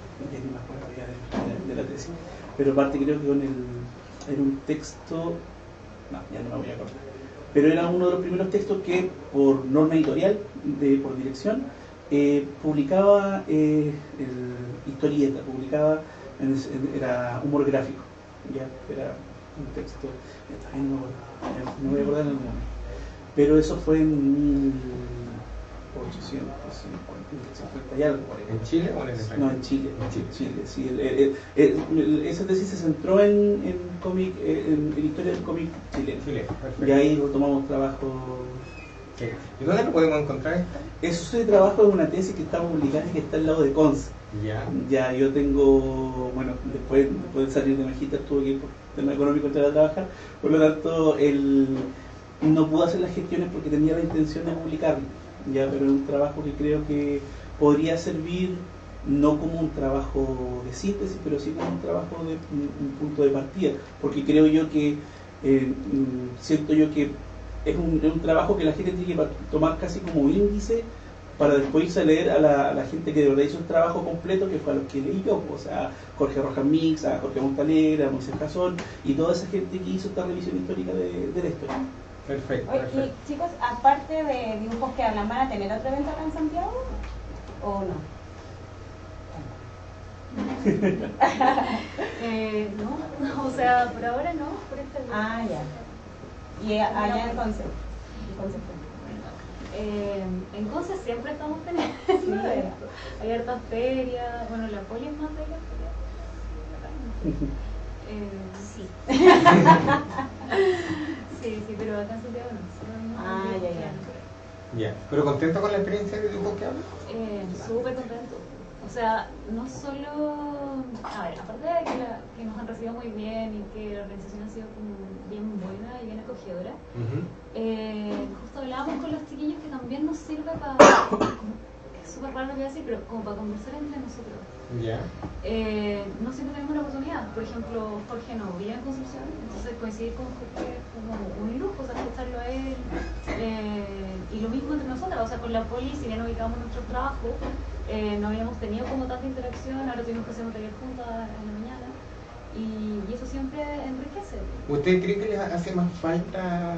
la tesis. Pero parte creo que con era un texto... No, ya no me voy a acordar. Pero era uno de los primeros textos que, por norma editorial, por dirección, publicaba historieta, publicaba, era humor gráfico, ya, era un texto, no voy a acordar en el momento, pero eso fue en 1850 y algo. ¿En Chile o en España? No, en Chile, sí. Esa tesis se centró en cómic, en historia del cómic chileno. Y ahí tomamos trabajo. ¿Y dónde lo podemos encontrar? Ese trabajo es una tesis que está publicada y que está al lado de Conce. Ya, yo tengo, bueno, después de salir de Magíster tuve que ir por tema económico entrar a trabajar, por lo tanto no pude hacer las gestiones porque tenía la intención de publicarlo, ya, pero es un trabajo que creo que podría servir no como un trabajo de síntesis, pero sí como un trabajo de un punto de partida, porque creo yo que siento yo que es un trabajo que la gente tiene que tomar casi como índice para después irse a leer a la gente que de verdad hizo el trabajo completo, que fue a los que leí yo, o sea, Jorge Rojas Mix, a Jorge Montalegre, a Moisés Casón y toda esa gente que hizo esta revisión histórica de la historia. Perfecto. Oye, y chicos, aparte de dibujos que hablan, ¿van a tener otro evento acá en Santiago o no? No, o sea, por ahora no, por este lado. Ah, ya. ¿Y allá en Conce? En Conce siempre estamos teniendo esto. Hay hartas ferias, bueno, la poli es más de la feria. Sí. Sí, pero acá en Santiago no. Ya. ¿Pero contento con la experiencia de dibujos que hablas? Súper contento. O sea, no solo... A ver, aparte de que nos han recibido muy bien y que la organización ha sido como bien buena y bien acogedora, justo hablábamos con los chiquillos que también nos sirve para... Es súper raro lo que voy a decir, pero como para conversar entre nosotros. Ya. No siempre tenemos la oportunidad. Por ejemplo, Jorge no vive en Concepción, entonces coincidir con Jorge es como un lujo, o sea, escucharlo a él. Y lo mismo entre nosotras, o sea, con la poli, si bien ubicamos nuestro trabajo, no habíamos tenido como tanta interacción, ahora tuvimos que hacer un taller juntas en la mañana y eso siempre enriquece. ¿Usted cree que les hace más falta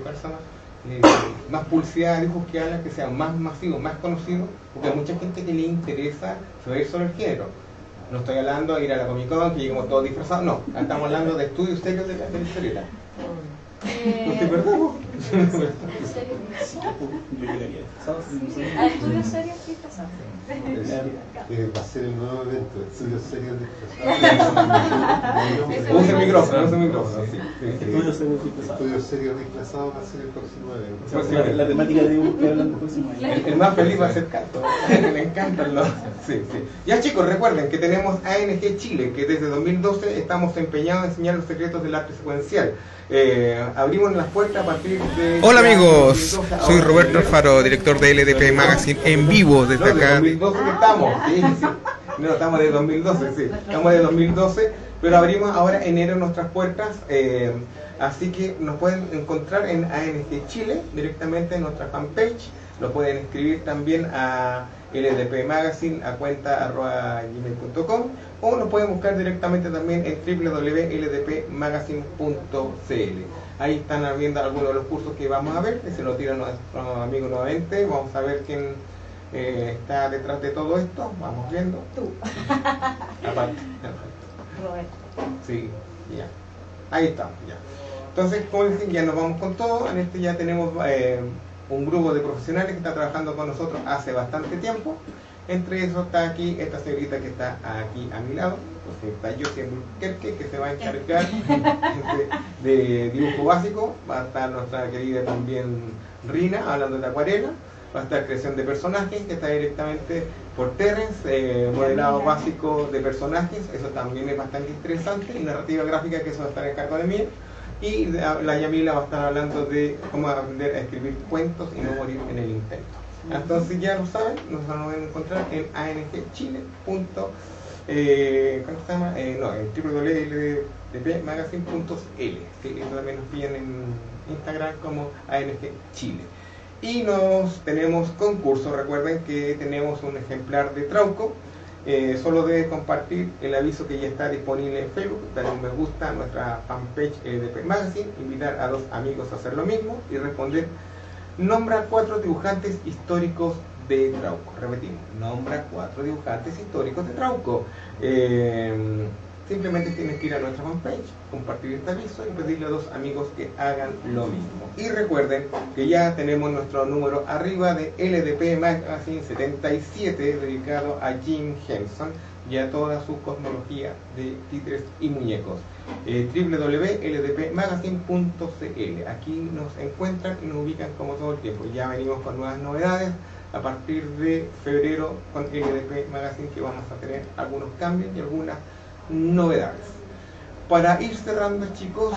más publicidad de dibujos que hablan, que sean más masivos, más conocidos? Porque hay mucha gente que le interesa saber sobre el género. No estoy hablando de ir a la Comic Con, que lleguemos todos disfrazados, no, estamos hablando de estudios serios de la historieta. ¿Usted verdad? ¿A estudios serios disfrazados? Va a ser el nuevo evento, estudios serios disfrazados. Usa el micrófono, sí. Estudios serios disfrazados va a ser el próximo evento. La temática de dibujos que hablan del próximo año. El más feliz va a ser Cato. Le encantan los... Sí. Ya chicos, recuerden que tenemos ANG Chile, que desde 2012 estamos empeñados en enseñar los secretos del arte secuencial. Abrimos las puertas a partir de... Hola amigos, soy Roberto Alfaro, director de LDP Magazine, en vivo desde acá. 2012 que estamos, sí. No, estamos de 2012, sí. Estamos de 2012, pero abrimos ahora enero nuestras puertas, así que nos pueden encontrar en ANG Chile, directamente en nuestra fanpage. Lo pueden escribir también LDP Magazine a cuenta @gmail.com, o nos pueden buscar directamente también en www.ldpmagazine.cl. Ahí están viendo algunos de los cursos que vamos a ver, que se lo tiran nuestros amigos nuevamente. Vamos a ver quién está detrás de todo esto. Vamos viendo. Tú. Aparte. Roberto. Sí, ya. Ahí estamos, ya. Entonces, como dicen, ya nos vamos con todo. En este ya tenemos un grupo de profesionales que está trabajando con nosotros hace bastante tiempo. Entre eso está aquí esta señorita que está aquí a mi lado, pues está Josie Albuquerque, que se va a encargar de dibujo básico. Va a estar nuestra querida también Rina, hablando de acuarela. Va a estar creación de personajes, que está directamente por Terence, modelado básico de personajes, eso también es bastante interesante, y narrativa gráfica, que eso va a estar en cargo de mí. Y la Yamila va a estar hablando de cómo aprender a escribir cuentos y no morir en el intento. Entonces ya lo saben, nos van a encontrar en angchile. ¿Cómo se llama? En www.ldpmagazine.cl. Sí, eso también nos pillan en Instagram como angchile. Y tenemos concurso. Recuerden que tenemos un ejemplar de Trauco. Solo debe compartir el aviso que ya está disponible en Facebook, darle un me gusta a nuestra fanpage LDP Magazine, invitar a 2 amigos a hacer lo mismo y responder: nombra 4 dibujantes históricos de Trauco. Repetimos, nombra 4 dibujantes históricos de Trauco. Simplemente tienes que ir a nuestra fanpage, compartir este aviso y pedirle a 2 amigos que hagan lo mismo. Y recuerden que ya tenemos nuestro número arriba de LDP Magazine 77, dedicado a Jim Henson y a toda su cosmología de títeres y muñecos. www.ldpmagazine.cl. Aquí nos encuentran y nos ubican como todo el tiempo. Ya venimos con nuevas novedades a partir de febrero con LDP Magazine, que vamos a tener algunos cambios y algunas novedades. Para ir cerrando, chicos,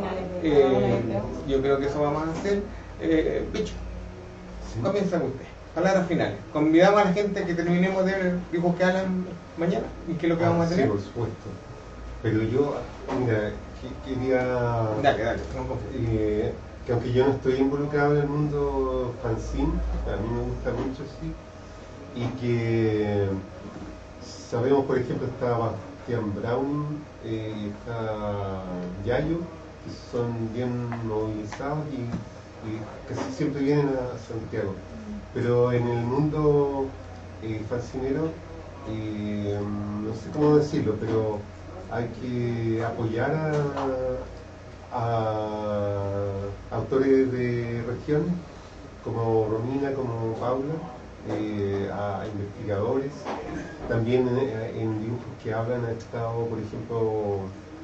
yo creo que eso vamos a hacer. Bicho, comienza usted. Palabras finales. Convidamos a la gente que terminemos de ver dibujos que hagan mañana y qué es lo que vamos a tener. Sí, por supuesto. Pero yo, mira, quería... Dale, que aunque yo no estoy involucrado en el mundo fanzine, a mí me gusta mucho, sí, y que sabemos, por ejemplo, está Bastián Browning y está Yayo, que son bien movilizados y casi siempre vienen a Santiago. Pero en el mundo fancinero, no sé cómo decirlo, pero hay que apoyar a autores de regiones como Romina, como Paula, a investigadores. También en dibujos que hablan ha estado, por ejemplo,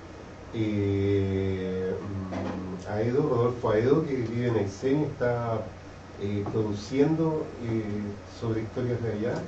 Rodolfo Aedo, que vive en Aysén, está produciendo sobre historias de allá.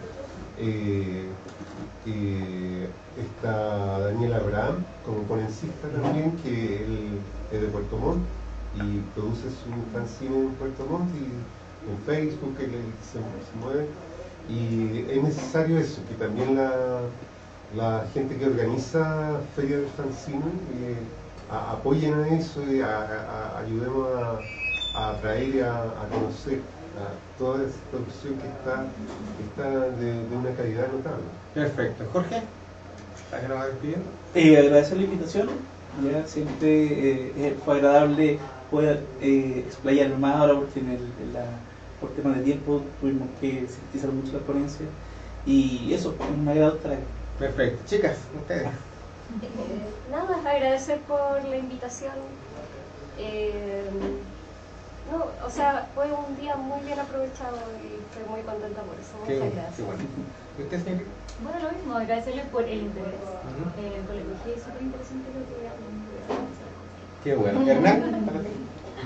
Está Daniel Abraham como ponencista también, que él es de Puerto Montt y produce su fanzine en Puerto Montt y en Facebook, que se mueve. Y es necesario eso, que también la gente que organiza ferias de fanzine apoyen a eso y ayudemos a atraer y a conocer a toda esa producción que está de una calidad notable. Perfecto. Jorge, ¿para que nos va despidiendo? Agradecer la invitación. Ya siempre fue agradable poder explayarme más ahora, porque por temas de tiempo tuvimos que sintetizar mucho la ponencia, y eso, es un agrado estar aquí. Perfecto. Chicas, ustedes. Nada, agradecer por la invitación. O sea, fue un día muy bien aprovechado y estoy muy contenta por eso. Muchas gracias. Bueno. ¿Y usted, señor? Bueno, lo mismo, agradecerles por el interés. Con la ecología es súper interesante lo que hablan. Qué bueno. Hernán, para ti.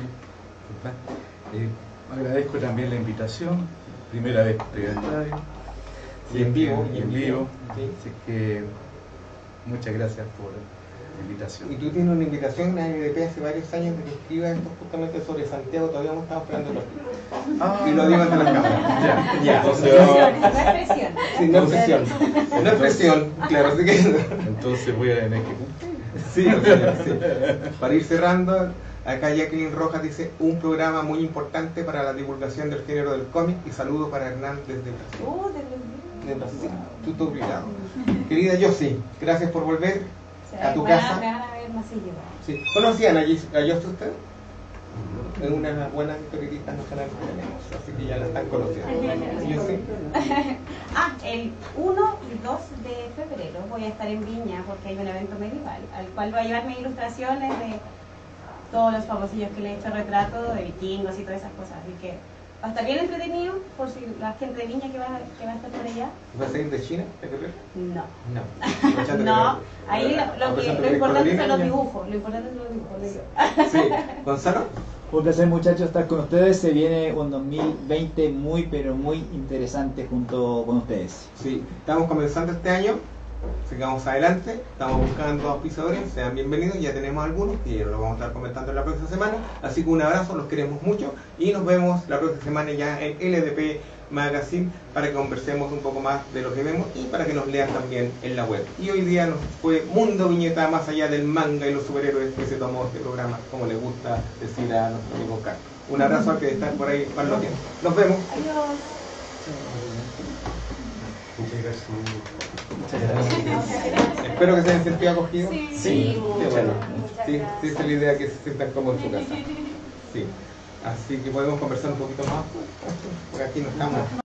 Agradezco también la invitación, primera vez que estoy en radio. Y en vivo. Sí. Así que muchas gracias por la invitación. Y tú tienes una invitación a LDP hace varios años de que escriba esto justamente sobre Santiago, todavía no estamos esperando los títulos. Y lo digo ante la cámara. Ya. No es presión. Sí, no es presión. No es presión, claro, así que... Entonces voy a tener que cumplir. Sí. Para ir cerrando, Acá Jacqueline Rojas dice, un programa muy importante para la divulgación del género del cómic, y saludo para Hernán desde Brasil. De Brasil, tú obligado. Querida Yossi, gracias por volver a tu casa. Me van a ver más seguido. Sí. ¿Conocían a Yossi usted? Es una de las buenas historietistas nacionales que tenemos, así que ya la están conociendo. Yossi. El 1 y 2 de febrero voy a estar en Viña porque hay un evento medieval al cual voy a llevar mis ilustraciones de todos los famosillos que le he hecho retrato de vikingos y todas esas cosas, así que va a estar bien entretenido por si la gente de Viña que va a estar por allá. ¿Va a salir de China? No. No. No, ahí lo importante son los dibujos, Sí. ¿Gonzalo? Un placer, muchachos, estar con ustedes. Se viene un 2020 muy pero muy interesante junto con ustedes. Sí, estamos comenzando este año. Sigamos adelante, estamos buscando auspiciadores, sean bienvenidos, ya tenemos algunos y lo vamos a estar comentando en la próxima semana, así que un abrazo, los queremos mucho y nos vemos la próxima semana ya en LDP Magazine para que conversemos un poco más de lo que vemos y para que nos lean también en la web. Y hoy día nos fue Mundo Viñeta, más allá del manga y los superhéroes que se tomó este programa, como le gusta decir a nuestro amigo Carlos. Un abrazo al que está por ahí para los tiempos. Nos vemos. Adiós. Muchas gracias. Espero que se hayan sentido acogidos. Sí. Qué bueno. Sí, esa es la idea, que se sientan cómodos en su casa. Sí. Así que podemos conversar un poquito más. Por aquí no estamos.